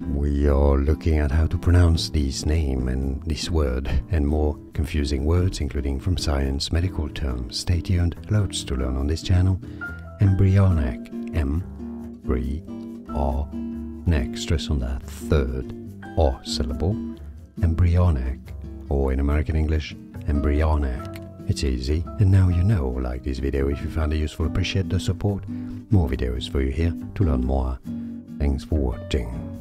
We are looking at how to pronounce this name and this word and more confusing words, including from science, medical terms. Stay tuned, loads to learn on this channel. Embryonic, M-3-R-NEC, stress on that third O syllable. Embryonic, or in American English, embryonic. It's easy, and now you know. Like this video if you found it useful, appreciate the support. More videos for you here to learn more. Thanks for watching.